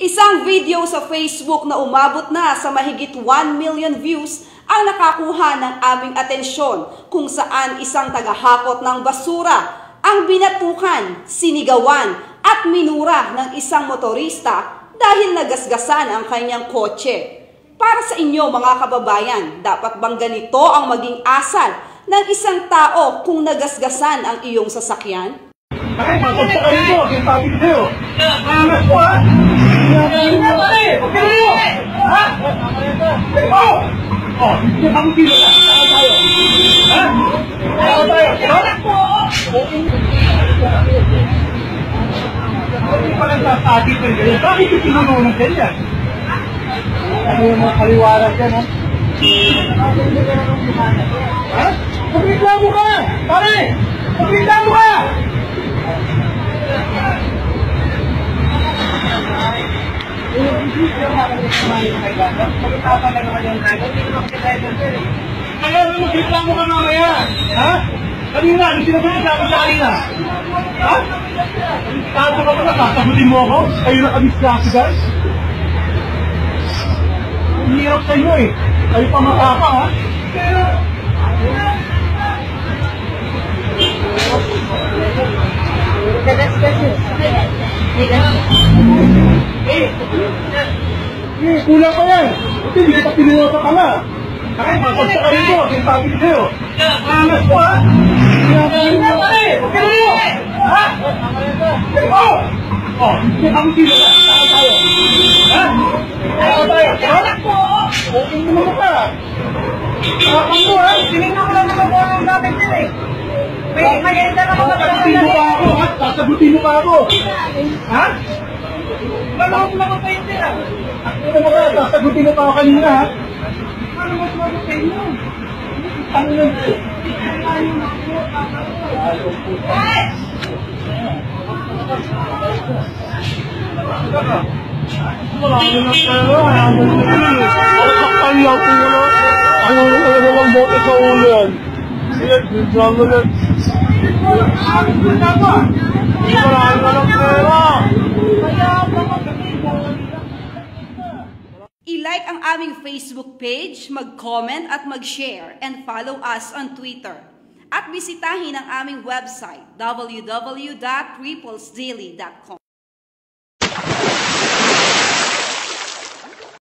Isang video sa Facebook na umabot na sa mahigit 1 million views ang nakakuha ng aming atensyon kung saan isang tagahakot ng basura ang binatukan, sinigawan at minura ng isang motorista dahil nagasgasan ang kanyang kotse. Para sa inyo mga kababayan, dapat bang ganito ang maging asal ng isang tao kung nagasgasan ang iyong sasakyan? Ay, mapagpakarin mo, yung topic sa'yo. Angas mo, ha? Hindi na pare! Huwag ka rin! Ha? Oh! Oh, hindi kami sino. Saka tayo. Ha? Saka tayo. Saka po! Hindi pa lang sasati ko yun. Bakit yung tinunong ng ganyan? Ano yung mga kaliwaran dyan, ha? Ha? Magreklamo ka! Pare! Magreklamo ka! Kaya magreklamo ka mamaya! Ha? Kanina, ano sinasabi sa kanina? Ha? Tato ka pa na, sasagutin mo ako? Kayo na kami klase, guys? Ang hirap sa inyo eh. Kayo pa makaka, ha? Kulang pa yan. Kasi hindi kita pinilota ka na. Kaya mapagpakarin mo, yung topic sa'yo. Angas mo, ha? Hindi na pare! Huwag ka rin! Ha? Oh! Oh, hindi kami sino. Saka tayo. Ha? Saka tayo. Saka po! Okay naman ka pa. Saka mo, ha? Tinignan ko lang naman po ang topic sa'yo eh. May ganito na mga sasagutin mo pa ako, ha? Sasagutin mo pa ako. Ha? Malawag lang ako kayo sila. Ano mo ka? Sasagutin mo pa ako kanina, ha? Ano mo sumagot kayo mo? Ano lang? Marami ng pera. Ako saktan lang po wala. Ano lang bote sa ulo yan? Yan, bigyan mo yan. Marami ng pera. I-like ang aming Facebook page, mag-comment at mag-share, and follow us on Twitter. At bisitahin ang aming website, www.peoplesdaily.com.